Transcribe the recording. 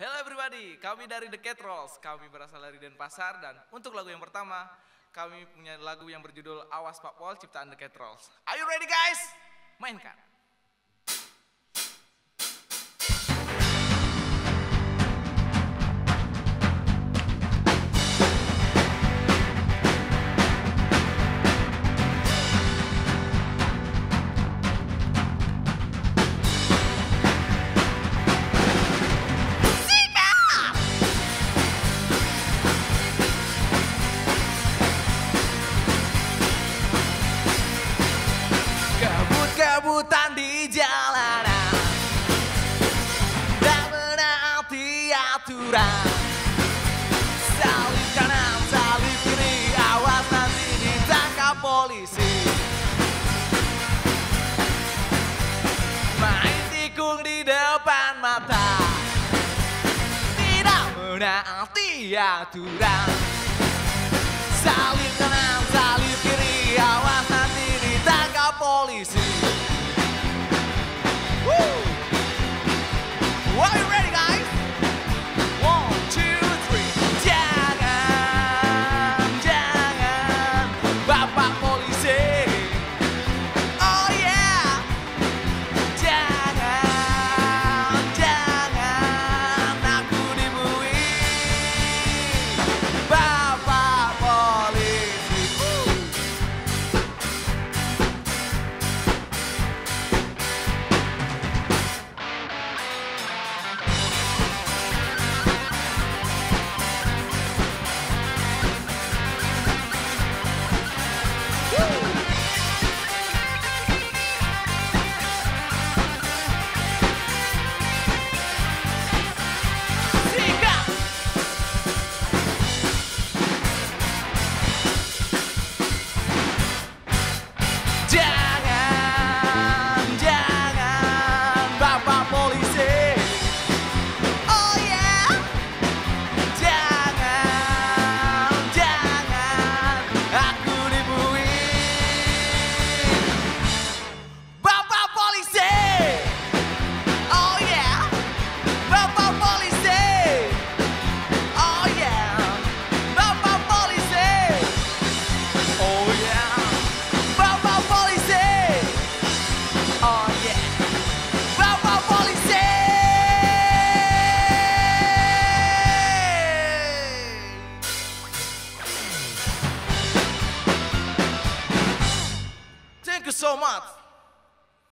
Hello everybody, kami dari The Cat Rolls. Kami berasal dari Denpasar dan untuk lagu yang pertama kami punya lagu yang berjudul Awas Pak Pol ciptaan The Cat Rolls. Are you ready guys? Mainkan. Kebut-kebutan di jalanan tak menaati aturan, salib kanan, salib kiri, awas nanti ditangkap polisi. Main tikung di depan mata, tidak menaati aturan, salib